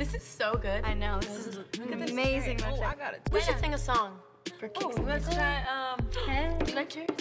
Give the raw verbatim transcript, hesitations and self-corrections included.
This is so good. I know, this is amazing. Oh, I got it. We should sing a song for kicks. Let's try, um, you like cherry?